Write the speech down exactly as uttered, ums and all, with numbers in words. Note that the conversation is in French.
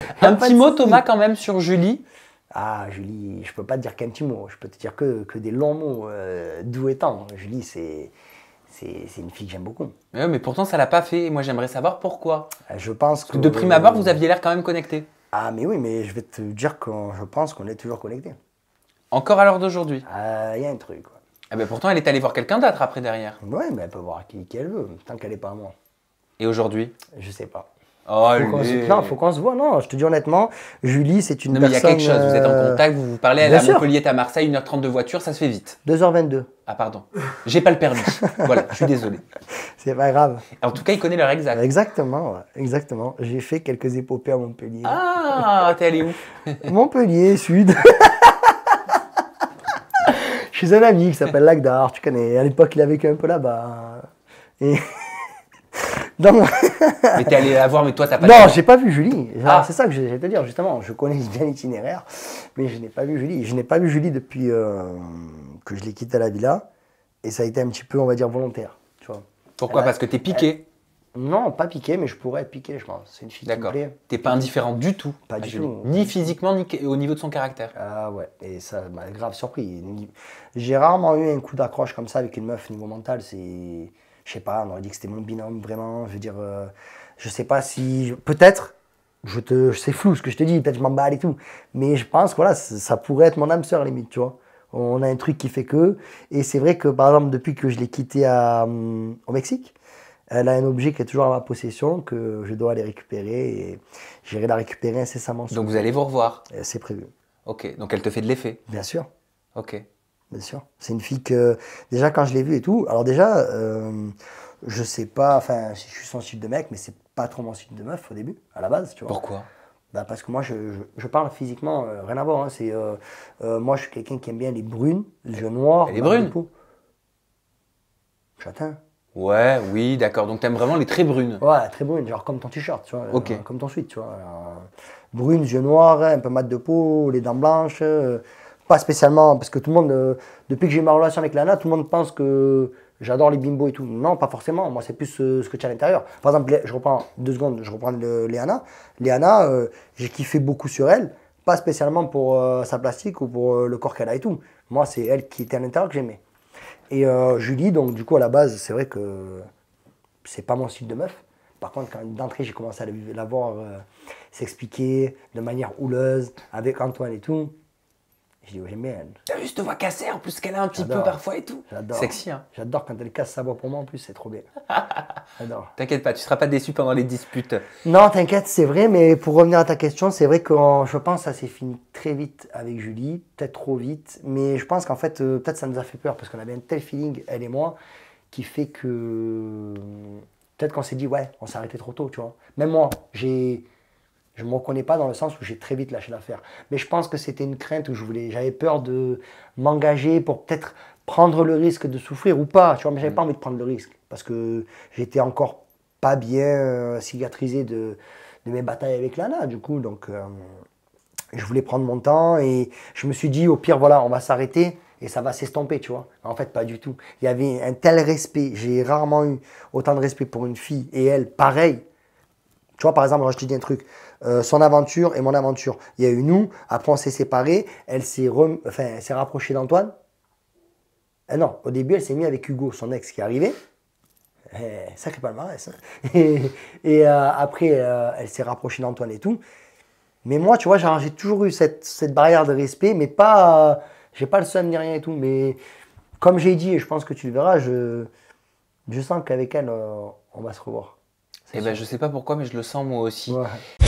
Un petit mot, Thomas, quand même, sur Julie. Ah, Julie, je peux pas te dire qu'un petit mot. Je peux te dire que, que des longs mots, euh, doux et tendres. Julie, c'est une fille que j'aime beaucoup. Ouais, mais pourtant, ça l'a pas fait. Moi, j'aimerais savoir pourquoi. Je pense que... Parce que de prime abord, vous aviez l'air quand même connecté. Ah, mais oui, mais je vais te dire que je pense qu'on est toujours connectés. Encore à l'heure d'aujourd'hui. Il euh, y a un truc, quoi. Ah ben pourtant, elle est allée voir quelqu'un d'autre après derrière. Ouais, mais elle peut voir qui, qui elle veut, tant qu'elle n'est pas à moi. Et aujourd'hui? Je sais pas. Oh, faut qu'on se... Non, faut qu'on se voie. Non, je te dis honnêtement, Julie, c'est une non, mais personne... il y a quelque chose, vous êtes en contact, vous vous parlez, elle est à sûr. Montpellier, t'es à Marseille, une heure trente de voiture, ça se fait vite. deux heures vingt-deux. Ah pardon, j'ai pas le permis. Voilà, je suis désolé. C'est pas grave. En tout cas, il connaît l'heure exacte. Exactement, ouais, exactement. J'ai fait quelques épopées à Montpellier. Ah, t'es allé où? Montpellier, sud. Chez un ami qui s'appelle Lagdar, tu connais. À l'époque, il a vécu un peu là-bas. Et... non, mais t'es allé la voir, mais toi, t'as pas... Non, j'ai pas vu Julie. Ah. C'est ça que j'allais te dire, justement. Je connais bien l'itinéraire, mais je n'ai pas vu Julie. Je n'ai pas vu Julie depuis euh, que je l'ai quittée à la villa. Et ça a été un petit peu, on va dire, volontaire. Tu vois. Pourquoi? Elle Parce que t'es piqué? elle... Non, pas piqué, mais je pourrais être piqué, je pense. C'est une fille qui me plaît. T'es pas indifférent du tout. Pas du tout. Ni physiquement, ni au niveau de son caractère. Ah ouais, et ça m'a grave surpris. J'ai rarement eu un coup d'accroche comme ça avec une meuf niveau mental. C'est... Je sais pas, on aurait dit que c'était mon binôme, vraiment. Je veux dire, euh, je sais pas si... Peut-être, je te... c'est flou ce que je te dis, peut-être je m'emballe et tout. Mais je pense que voilà, ça pourrait être mon âme sœur limite, tu vois. On a un truc qui fait que... Et c'est vrai que, par exemple, depuis que je l'ai quittée à, um, au Mexique, elle a un objet qui est toujours à ma possession, que je dois aller récupérer. Et j'irai la récupérer incessamment. Donc vous allez vous revoir? C'est prévu. Ok, donc elle te fait de l'effet? Bien sûr. Ok. Bien sûr. C'est une fille que, déjà quand je l'ai vue et tout, alors déjà, euh, je sais pas, enfin, je suis son style de mec, mais c'est pas trop mon style de meuf au début, à la base, tu vois. Pourquoi? Bah parce que moi, je, je, je parle physiquement, euh, rien à voir, hein, c'est, euh, euh, moi je suis quelqu'un qui aime bien les brunes, les yeux noirs. Elle est brune? Châtain. Ouais, oui, d'accord, donc t'aimes vraiment les très brunes? Ouais, très brune, genre comme ton t-shirt, tu vois, ok. euh, comme ton sweat, tu vois. Alors, brune, yeux noirs, un peu mat de peau, les dents blanches, euh, pas spécialement, parce que tout le monde, euh, depuis que j'ai eu ma relation avec Léana, tout le monde pense que j'adore les bimbos et tout. Non, pas forcément, moi c'est plus euh, ce que tu as à l'intérieur. Par exemple, je reprends deux secondes, je reprends le, Léana. Léana, euh, j'ai kiffé beaucoup sur elle, pas spécialement pour euh, sa plastique ou pour euh, le corps qu'elle a et tout. Moi, c'est elle qui était à l'intérieur que j'aimais. Et euh, Julie, donc du coup, à la base, c'est vrai que c'est pas mon style de meuf. Par contre, quand d'entrée, j'ai commencé à la, la voir euh, s'expliquer de manière houleuse, avec Antoine et tout. Je dis, ouais, j'aime bien elle. T'as vu cette voix cassée en plus qu'elle a un petit peu parfois et tout. J'adore. Sexy, hein. J'adore quand elle casse sa voix pour moi en plus, c'est trop bien. J'adore. T'inquiète pas, tu seras pas déçu pendant les disputes. Non, t'inquiète, c'est vrai, mais pour revenir à ta question, c'est vrai que je pense que ça s'est fini très vite avec Julie, peut-être trop vite, mais je pense qu'en fait, euh, peut-être ça nous a fait peur parce qu'on avait un tel feeling, elle et moi, qui fait que peut-être qu'on s'est dit, ouais, on s'est arrêté trop tôt, tu vois. Même moi, j'ai. Je ne me reconnais pas dans le sens où j'ai très vite lâché l'affaire. Mais je pense que c'était une crainte où je voulais, j'avais peur de m'engager pour peut-être prendre le risque de souffrir ou pas. Tu vois, mais j'avais mmh. pas envie de prendre le risque parce que j'étais encore pas bien euh, cicatrisé de, de mes batailles avec Lana. Du coup, donc euh, je voulais prendre mon temps et je me suis dit au pire, voilà, on va s'arrêter et ça va s'estomper, tu vois. En fait, pas du tout. Il y avait un tel respect. J'ai rarement eu autant de respect pour une fille et elle, pareil. Tu vois, par exemple, moi, je te dis un truc, euh, son aventure et mon aventure. Il y a eu nous, après on s'est séparés, elle s'est rem... enfin, rapprochée d'Antoine. Eh non, au début, elle s'est mise avec Hugo, son ex, qui est arrivé. Eh, sacré palmarès. Hein. Et, et euh, après, euh, elle s'est rapprochée d'Antoine et tout. Mais moi, tu vois, j'ai toujours eu cette, cette barrière de respect, mais pas, euh, j'ai pas le seum ni rien et tout. Mais comme j'ai dit, et je pense que tu le verras, je, je sens qu'avec elle, euh, on va se revoir. Eh ben, je sais pas pourquoi, mais je le sens moi aussi. Ouais.